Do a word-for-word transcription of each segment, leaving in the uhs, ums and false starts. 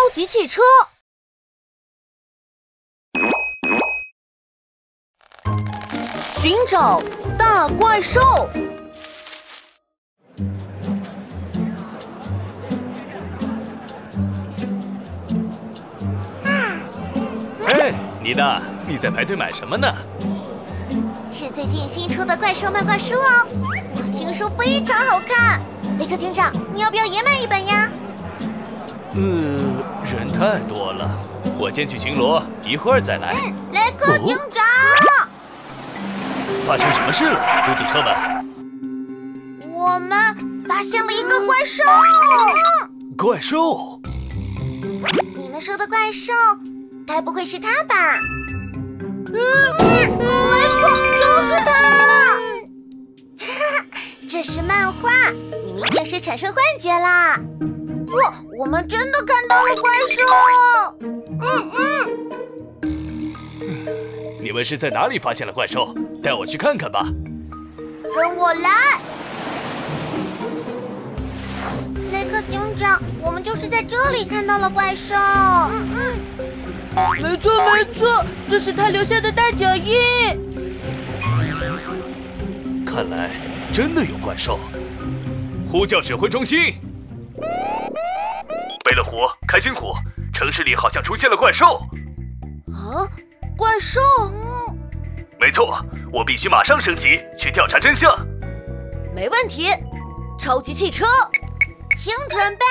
级汽车。寻找大怪兽。 嘿，妮娜，你在排队买什么呢？ 是最近新出的怪兽漫画书哦，我听说非常好看。雷克警长，你要不要也买一本呀？ 呃，人太多了，我先去巡逻，一会儿再来。 嗯，雷克警长。 哦，发生什么事了，嘟嘟车们？ 我们发现了一个怪兽。 怪兽？ 你们说的怪兽，该不会是他吧？嗯，没错，就是他。这是漫画，你们一定是产生幻觉啦。不，我们真的看到了怪兽。嗯嗯。 你们是在哪里发现了怪兽？带我去看看吧。 跟我来。雷克警长，我们就是在这里看到了怪兽。嗯嗯。 没错没错，这是他留下的大脚印。 看来真的有怪兽。呼叫指挥中心。贝乐虎、开心虎，城市里好像出现了怪兽。 啊，怪兽？ 没错，我必须马上升级去调查真相。 没问题，超级汽车， 请准备。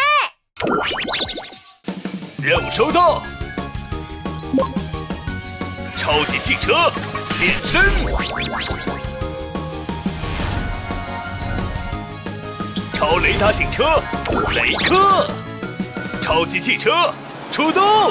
任务收到。超级汽车变身，超雷达警车雷克，超级汽车出动。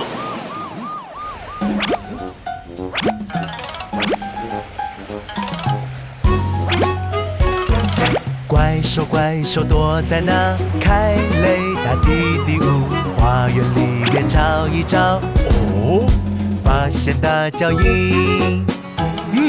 怪兽怪兽躲在哪？开雷达滴滴呜，花园里面找一找。哦。发现大脚印， 嗯，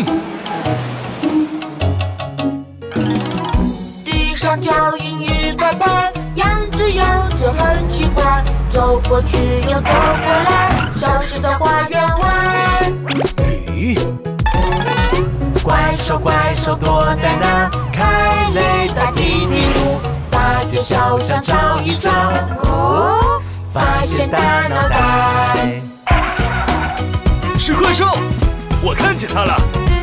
地上脚印一排排，样子样子很奇怪，走过去又走过来，消失在花园外。 咦， 怪兽怪兽躲在哪？开雷达滴滴嘟，大街小巷找一找，哦，发现大脑袋。 是怪兽，我看见它了！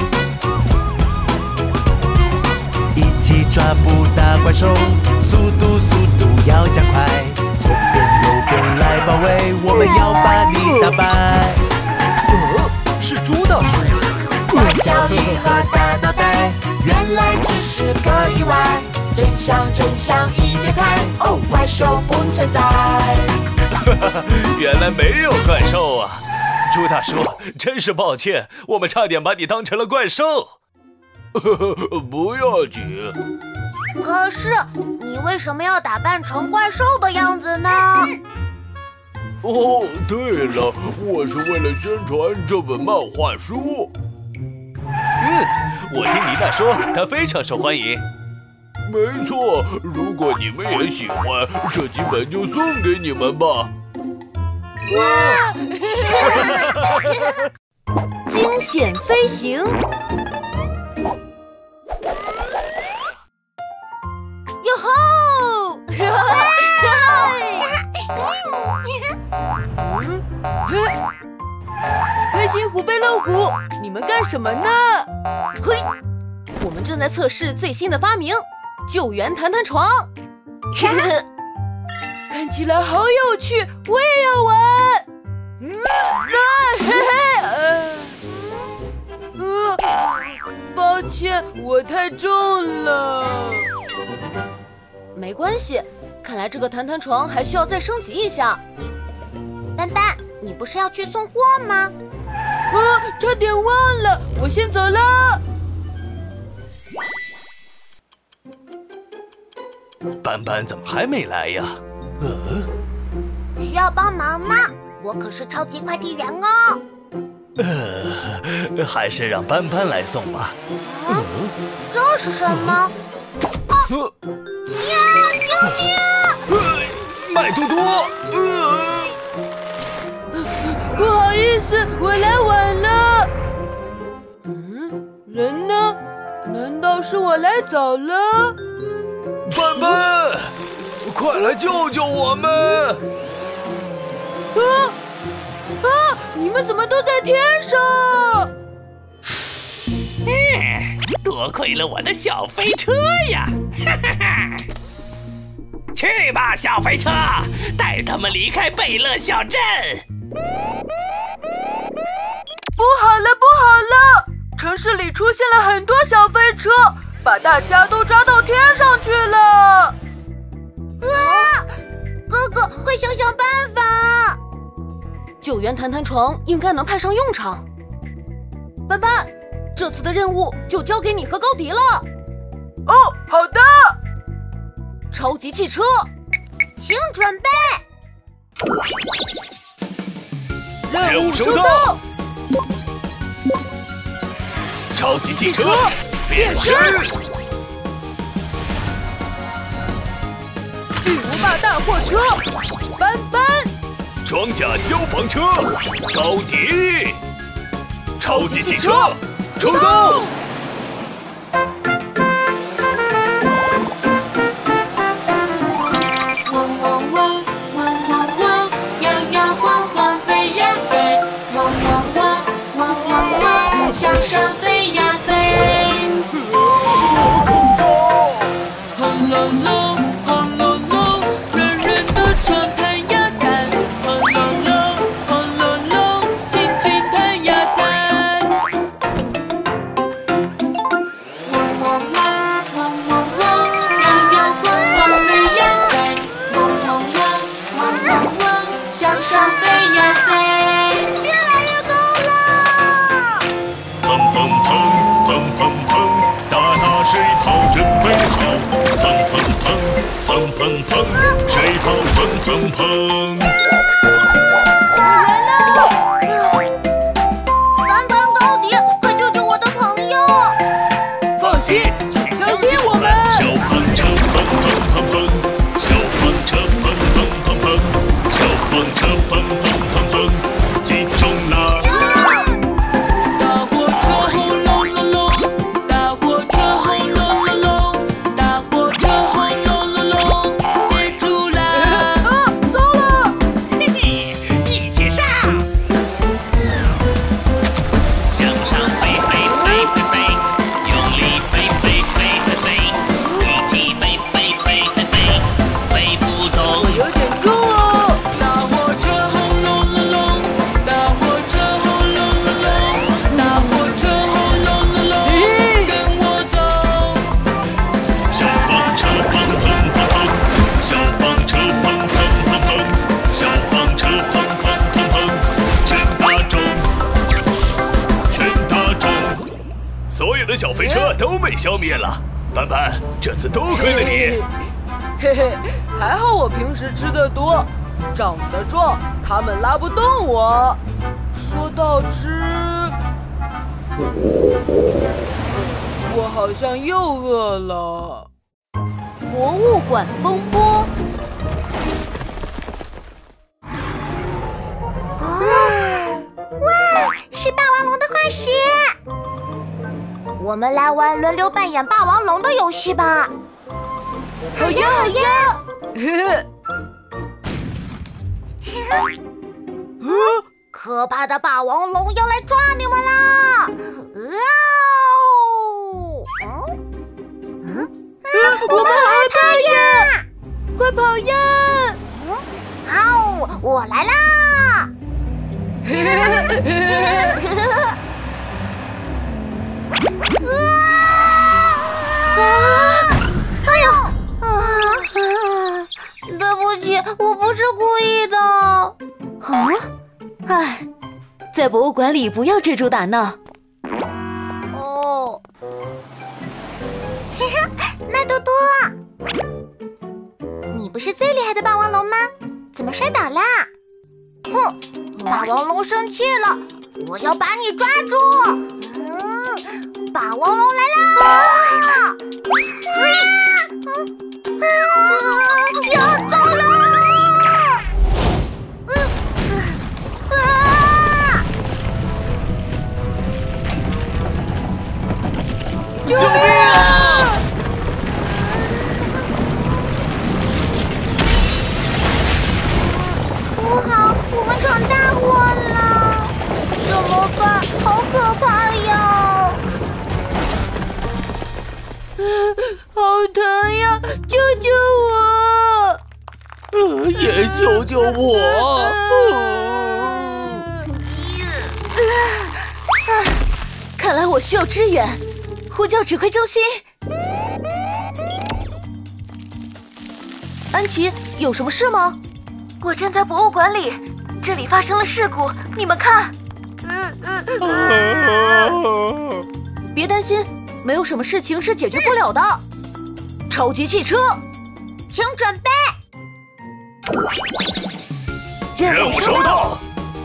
一起抓捕大怪兽，速度速度要加快，左边右边来包围，我们要把你打败。 呃，是猪大叔。 大脚印和大脑袋，原来只是个意外，真相真相一揭开，哦，怪兽不存在。 原来没有怪兽啊！猪大叔，真是抱歉，我们差点把你当成了怪兽。不要紧。 可是，你为什么要打扮成怪兽的样子呢？ 哦，对了，我是为了宣传这本漫画书。嗯，我听妮娜说，它非常受欢迎。没错，如果你们也喜欢，这几本就送给你们吧。 哇！ 惊险飞行。哟吼！开心虎、贝乐虎，你们干什么呢？嘿，我们正在测试最新的发明——救援弹弹床。看起来好有趣，我也要玩。嗯，嘿嘿，呃，抱歉，我太重了。没关系，看来这个弹弹床还需要再升级一下。 斑斑，你不是要去送货吗？ 啊，差点忘了，我先走了。 斑斑怎么还没来呀？呃， 需要帮忙吗？我可是超级快递员哦。 呃，还是让斑斑来送吧。 啊，这是什么？啊！呀！救命！ 呃，麦多多，呃， 我来晚了。嗯，人呢？难道是我来早了？ 笨笨，快来救救我们！ 啊啊！你们怎么都在天上？ 嗯，多亏了我的小飞车呀！哈哈哈！去吧，小飞车，带他们离开贝勒小镇。 不好了，不好了！城市里出现了很多小飞车，把大家都抓到天上去了。啊！ 哥哥，快想想办法！ 救援弹弹床应该能派上用场。斑斑，这次的任务就交给你和高迪了。哦，好的。超级汽车， 请准备。 任务收到。超级汽车变身。 巨无霸大货车，斑斑。 装甲消防车，高迪。超级汽车出动。 水泡砰砰砰！ 来了！斑斑高迪，快救救我的朋友！ 放心，请相信我们。 消防车砰砰砰砰，消防车砰砰砰砰，消防车砰砰砰砰，集中了！ 大火车轰隆隆隆，大火车轰隆隆隆，大火车轰隆隆隆。 所有的小飞车都被消灭了，斑斑，这次多亏了你。 嘿嘿，还好我平时吃的多，长得壮，他们拉不动我。说到吃，我好像又饿了。博物馆风波。 哇哇，是霸王龙的化石！我们来玩轮流扮演霸王龙的游戏吧。好呀好呀！可怕的霸王龙要来抓你们啦！哦！嗯嗯，我们好害怕呀！ 快跑呀！ 嗯，好，我来啦！啊！哎呦！啊！对不起，我不是故意的。 啊！唉，在博物馆里不要追逐打闹。 哦。嘿嘿，麦多多，你不是最厉害的霸王龙吗？怎么摔倒啦？哼！霸王龙生气了，我要把你抓住！嗯，霸王龙来啦！啊！啊！要走了！嗯啊！啊！ 疼呀！救救我！ 呃，也救救我！ 啊，看来我需要支援，呼叫指挥中心。安琪，有什么事吗？我正在博物馆里，这里发生了事故，你们看。别担心，没有什么事情是解决不了的。超级汽车， 请准备。 任务收到。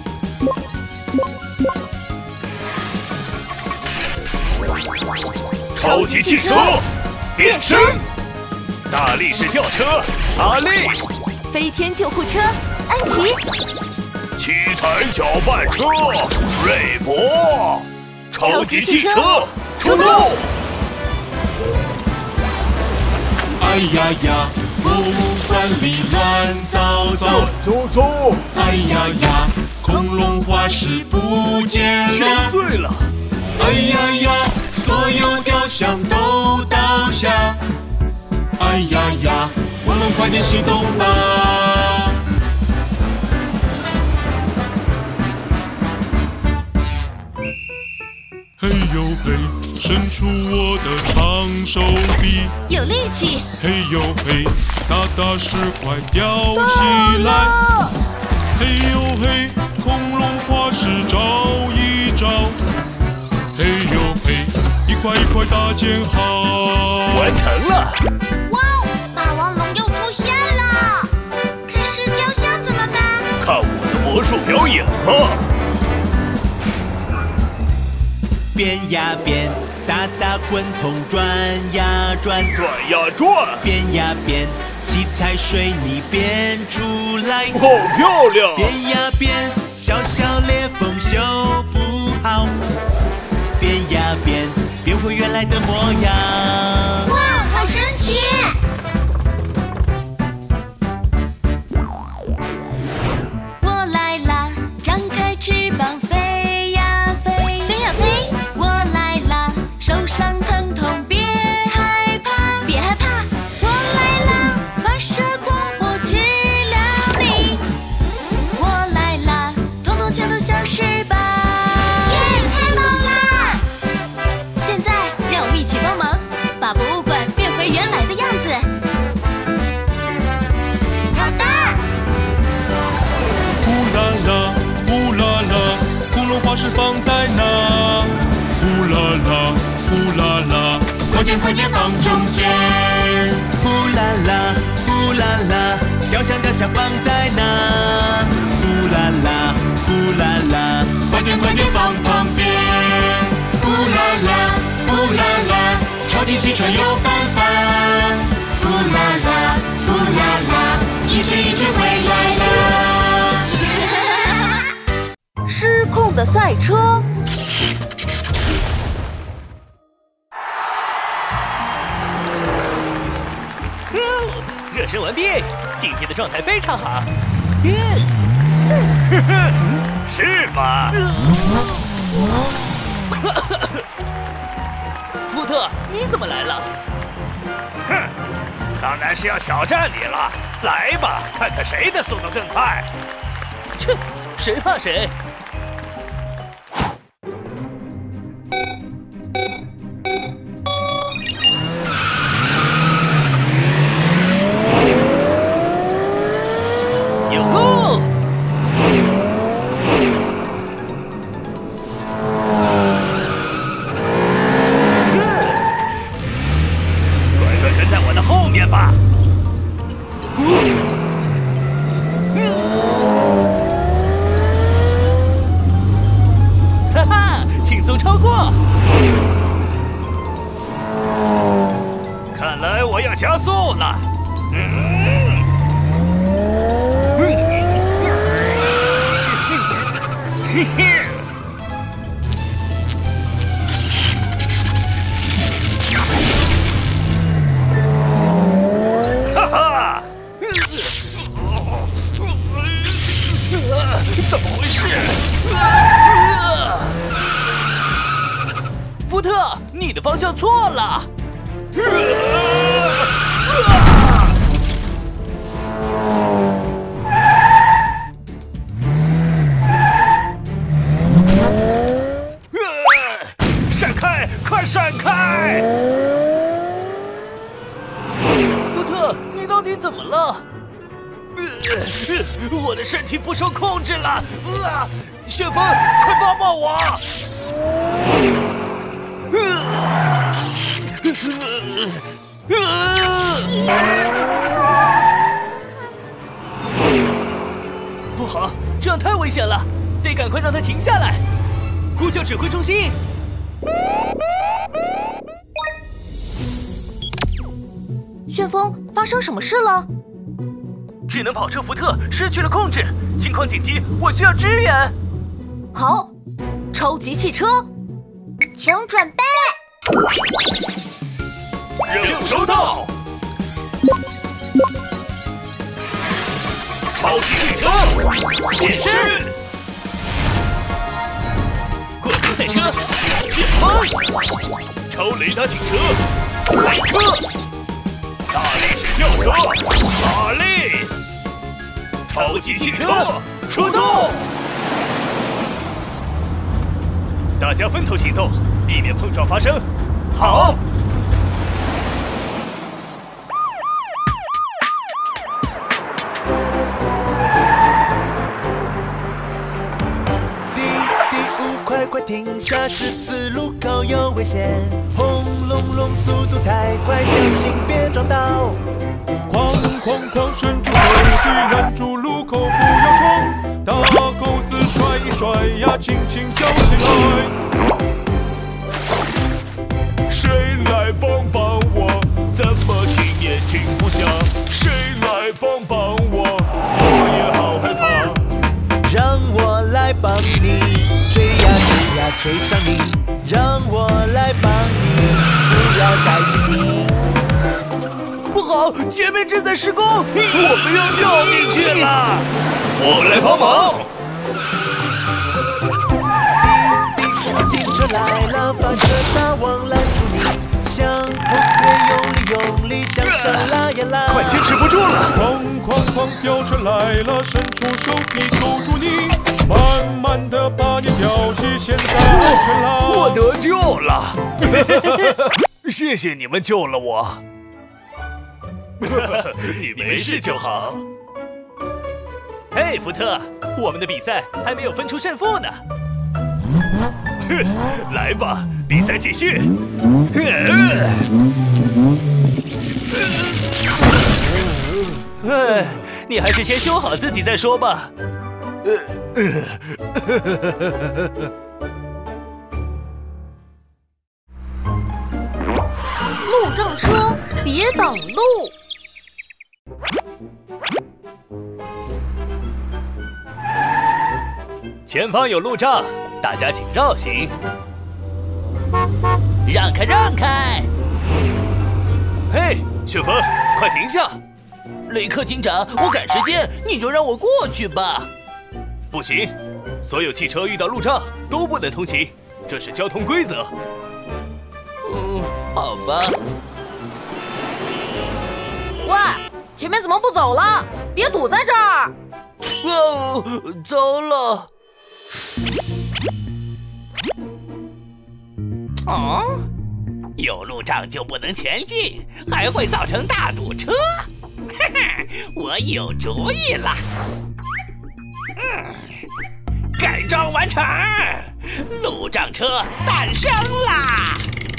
超级汽车变身，大力士吊车阿力， 飞天救护车安琪， 七彩搅拌车瑞博，超级汽车出动！ 哎呀呀，博物馆里乱糟糟， 乱糟糟！ 哎呀呀，恐龙化石不见了， 全碎了！ 哎呀呀，所有雕像都倒下！哎呀呀，我们快点行动吧！嘿呦嘿，伸出我的长手臂， 有力气。 嘿呦嘿，大大石块吊起来。嘿呦嘿，恐龙化石找一找。嘿呦嘿，一块一块大建好。 完成了！ 哇哦，霸王龙又出现了！可是雕像怎么办？ 看我的魔术表演吧！ 变呀变，大大滚筒转呀转， 转呀转， 变呀变，七彩水泥变出来， 好漂亮！ 变呀变，小小裂缝修不好，变呀变，变回原来的模样。 哇，好神奇！ 我来啦，张开翅膀飞呀飞，飞呀飞。我来啦，受伤疼痛别害怕，别害怕。我来啦，发射光波治疗你。我来啦，统统全都消失吧。 耶，太棒啦！ 现在让我们一起帮忙，把博物馆变回原来的样子。 好的。 呼啦啦，呼啦啦，恐龙化石放在哪？呼啦啦，呼啦啦，快点快点放中间。 呼啦啦，呼啦啦，雕像雕像放在哪？呼啦啦，呼啦啦， 快点快点放旁边。呼啦啦，呼啦啦，超级汽车有办法。呼啦啦，呼啦啦，一切一切回来了。 失控的赛车。 热身完毕，今天的状态非常好。是吗？ 福特，你怎么来了？ 哼，当然是要挑战你了。来吧，看看谁的速度更快。 切，谁怕谁？ 哟吼！乖乖跟在我的后面吧。 哈哈，轻松超过！ 看来我要加速了。嗯。嘿嘿。哈哈！怎么回事？ 福特，你的方向错了。 闪开！快闪开！ 福特，你到底怎么了？ 我的身体不受控制了！啊！旋风，快帮帮我！ 不好，这样太危险了，得赶快让他停下来！呼叫指挥中心！ 旋风，发生什么事了？ 智能跑车福特失去了控制，情况紧急，我需要支援。 好，超级汽车， 请准备。 任务收到。超级汽车变身，过速赛车旋风，超雷达警车来客，大力士吊车马力，超级汽车出动。大家分头行动，避免碰撞发生。好。 滴滴五，快快停下，十字路口有危险！轰隆隆，速度太快，小心别撞到！ 哐哐哐，伸出手臂拦住路口，不要冲！大钩子甩一甩呀，轻轻飘起来。 谁来帮帮我？怎么停也停不下。谁来帮帮我？我也好害怕。 让我来帮你，追呀追呀追上你！让我来帮你，不要再倾听。 不好，前面正在施工，我们要掉进去了。我来帮忙。 滴滴，警车来了，发射大网拦住你。向后越用力用力向上拉呀拉， 快坚持不住了！ 哐哐哐，吊车来了，伸出手臂勾住你，慢慢的把你吊起，现在安全啦！ 我得救了！谢谢你们救了我。你没事就好。 嘿，福特，我们的比赛还没有分出胜负呢。 来吧，比赛继续。 哎，你还是先修好自己再说吧。 路障车，别挡路！ 前方有路障，大家请绕行。 让开，让开！ 嘿，旋风，快停下！ 雷克警长，我赶时间，你就让我过去吧。 不行，所有汽车遇到路障都不能通行，这是交通规则。 嗯，好吧。 喂，前面怎么不走了？别堵在这儿！ 哦，糟了！ 哦，有路障就不能前进，还会造成大堵车。哈哈，我有主意了。嗯，改装完成，路障车诞生啦！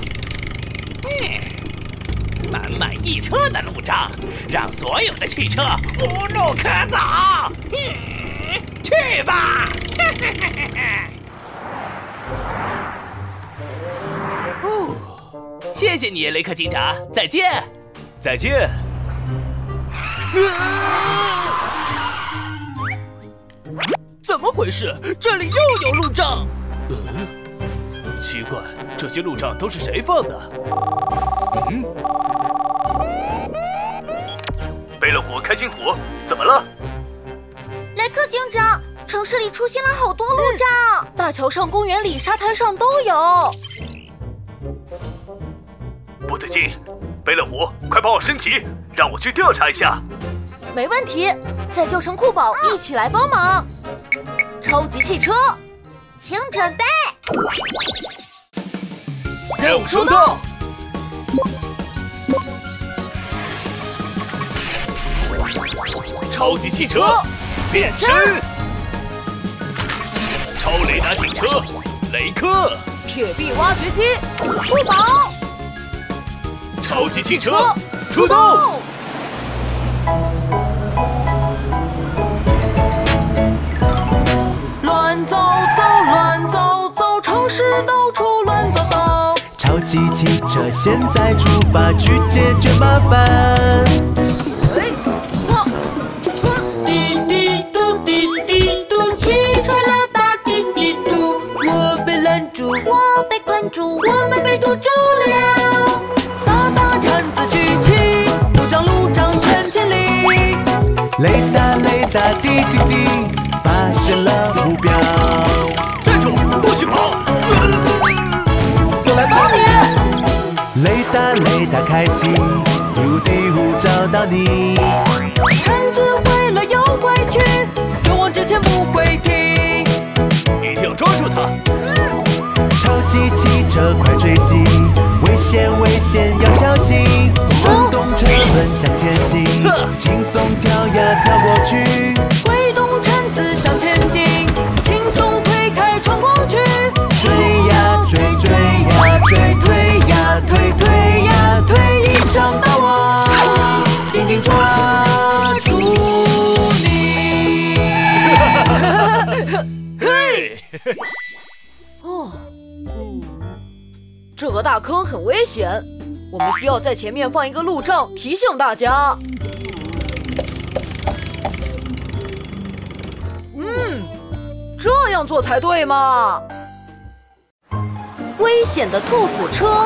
嗯，满满一车的路障，让所有的汽车无路可走。嗯，去吧！哈哈哈哈。 哦，谢谢你，雷克警长，再见。 再见。 怎么回事？这里又有路障。 嗯，奇怪，这些路障都是谁放的？嗯，贝勒虎、开心虎，怎么了？ 雷克警长，城市里出现了好多路障， 嗯、大桥上、公园里、沙滩上都有。 不对劲，贝勒虎，快帮我升级， 让我去调查一下。 没问题，再叫上酷宝一起来帮忙。超级汽车， 请准备。 任务收到。超级汽车变身。超雷达警车雷克。 铁臂挖掘机酷宝。 超级汽车出动。 乱走走，乱走走，城市到处乱走走。 超级汽车现在出发去解决麻烦。 滴滴嘟，滴滴嘟，汽车来吧，滴滴嘟。 我被拦住， 我被困住，我们被堵住了。 大大铲子举起，路障路障全千里。 雷达雷达滴滴滴，发现了目标。 站住，不许跑！ 我来帮你。 雷达雷达开启，嘟滴呼找到你。 铲子回了又回去，勇往直前不会停。 一定要抓住它！ 超级汽车快追击，危险危险要小心，转动车轮向前进，轻松跳呀跳过去， 挥动铲子向前进，轻松推开穿过去， 追呀追追呀追，推呀推推呀推，一找到我，紧紧抓住你。 嘿， 哦，嗯，这个大坑很危险，我们需要在前面放一个路障，提醒大家。嗯，这样做才对嘛。危险的兔子车。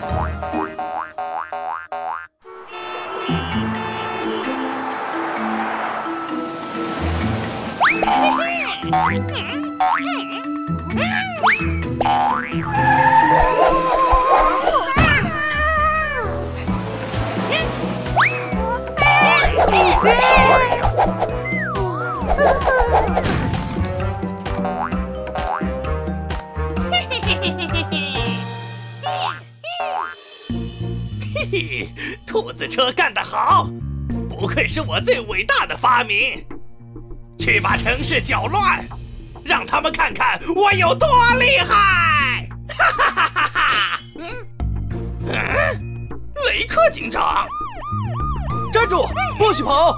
嘿嘿，兔子车干得好，不愧是我最伟大的发明。去把城市搅乱，让他们看看我有多厉害！哈哈哈哈哈！嗯嗯，雷克警长， 站住，不许跑！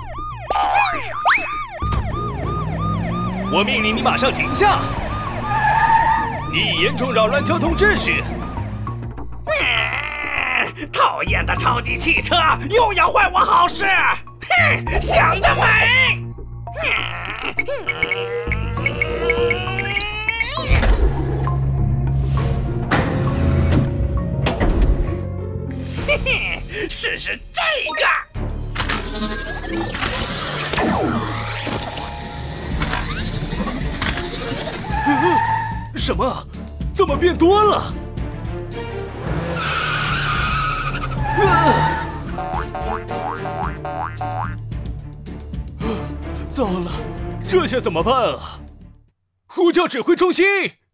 我命令你马上停下！你严重扰乱交通秩序！ 嗯，讨厌的超级汽车又要坏我好事！哼，想得美！嘿嘿，试试这个。 什么？怎么变多了？糟了，这下怎么办啊？呼叫指挥中心！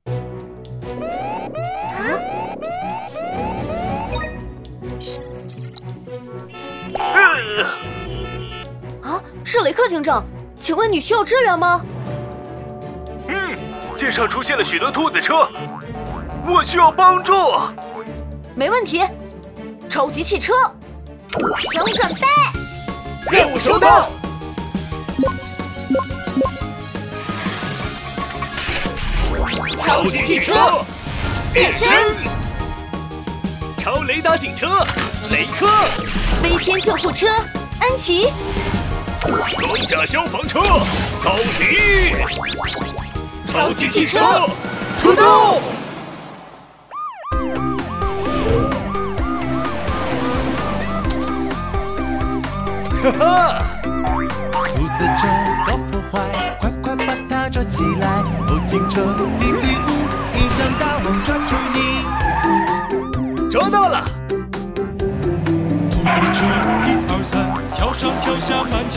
啊，是雷克警长，请问你需要支援吗？ 嗯，街上出现了许多兔子车，我需要帮助。 没问题，超级汽车， 请准备。 任务收到。 超级汽车变身， 超雷达警车雷克， 飞天救护车安琪， 装甲消防车高迪，超级汽车出动！哈哈！ 兔子车搞破坏，快快把它抓起来！后警车嘀嘀咕，一张大网抓住你。 抓到了！ 兔子车一二三，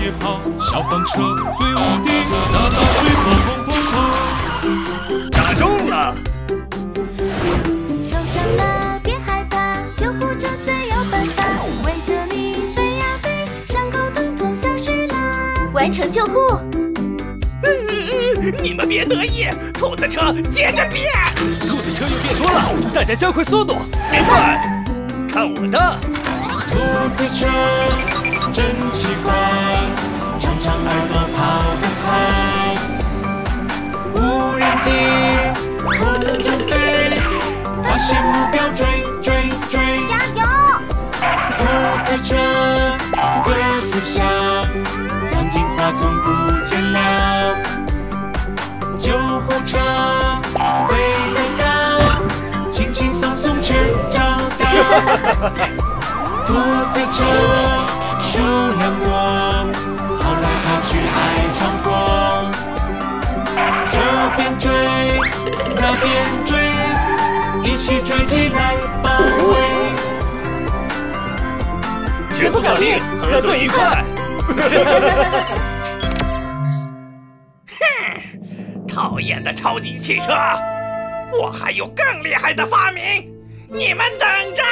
斜跑，消防车最无敌，那那水砰砰砰砰。 打中了！ 受伤了别害怕，救护车最有办法，围着你飞呀飞，伤口统统消失了。 完成救护。 你们别得意，兔子车接着变。 兔子车又变多了，大家加快速度。 别快，看我的！ 兔子车真奇怪，常常耳朵跑得快。无人机空中飞，发现目标追追追。 加油！ 兔子车各自想，曾经花丛不见了。救护车飞得高，轻轻松松全找到。兔子车数量多，跑来跑去还闯祸。这边追，那边追，一起追起来包围。 绝不搞定，合作愉快。 讨厌的超级汽车！我还有更厉害的发明，你们等着！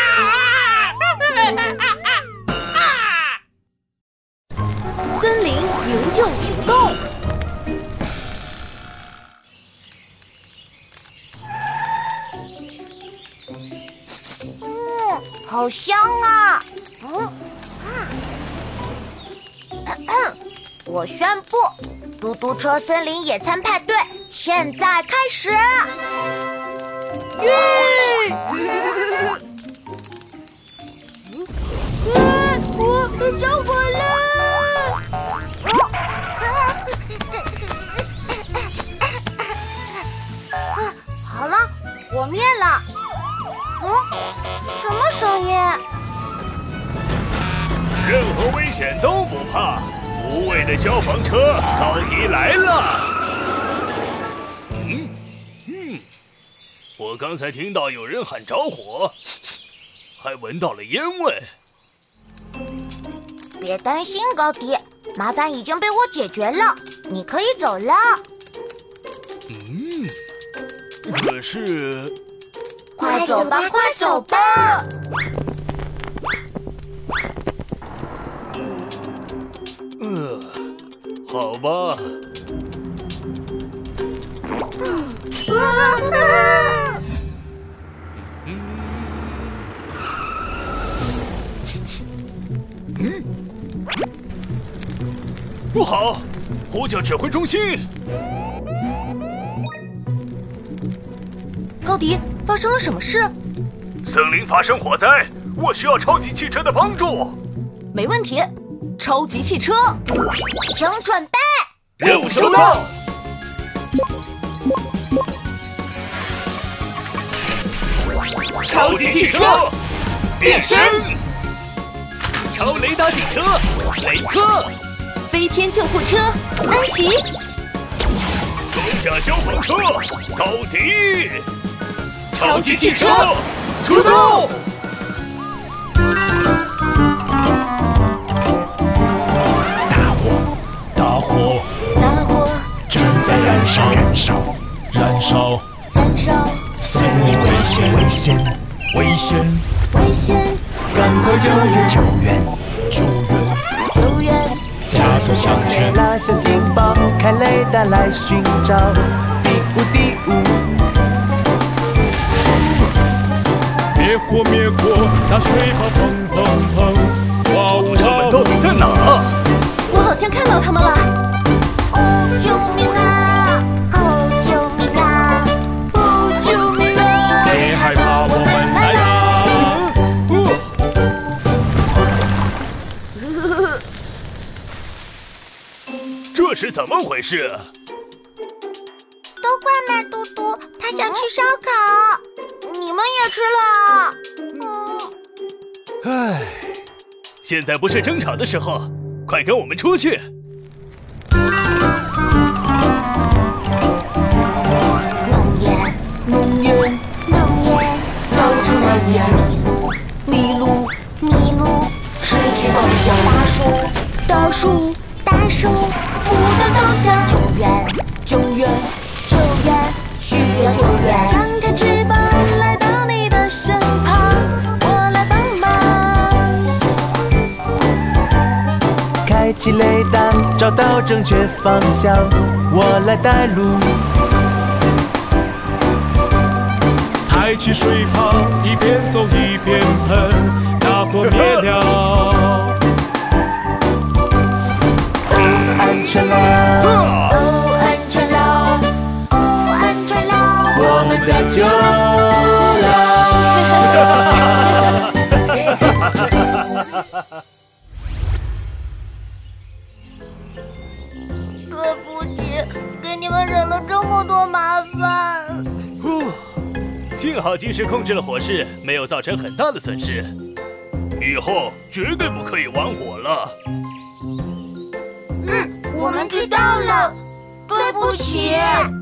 森林营救行动。 嗯，好香啊！嗯啊，咳咳我宣布，嘟嘟车森林野餐派对现在开始！耶！我着火了！啊，好了，火灭了。嗯，什么声音？ 任何危险都不怕，无畏的消防车高迪来了。嗯嗯，我刚才听到有人喊着火，还闻到了烟味。 别担心，高迪，麻烦已经被我解决了，你可以走了。 嗯，可是， 快走吧，快走吧！ 呃，好吧。嗯，不好！呼叫指挥中心！ 高迪，发生了什么事？ 森林发生火灾，我需要超级汽车的帮助。 没问题，超级汽车， 请准备。 任务收到。超级汽车变身，超雷达警车雷克， 飞天救护车安琪， 装甲消防车高迪，超级汽车出动！ 大火，大火， 大火正在燃烧，燃烧，燃烧， 燃烧， 森林危险，危险，危险， 危险， 赶快救援，救援，救援， 救援， 加速向前， 拉响警报，开雷达来寻找。第五，第五， 灭火，灭火，大水泡砰砰砰！哇呜他们到底在哪？ 我好像看到他们了。 哦，救命啊！哦，救命啊！ 哦，救命啊！ 别害怕，我们来啦！ 这是怎么回事？ 都快卖嘟嘟，他想吃烧烤，你们也吃了。嗯， 唉，现在不是争吵的时候，快跟我们出去！ 浓烟， 浓烟， 浓烟，露出了烟。 迷路， 迷路，失去方向。大树， 大树， 大灯倒下， 救援，救援，救援，需要救援。 张开翅膀来到你的身旁，我来帮忙。 开启雷达，找到正确方向，我来带路。 抬起水泡，一边走一边喷，打破灭了。 安全了， 哦，安全了， 哦，安全了， 我们得救了。 对不起，给你们惹了这么多麻烦。 呼，幸好及时控制了火势，没有造成很大的损失。 以后绝对不可以玩火了。 嗯，我们知道了，对不起。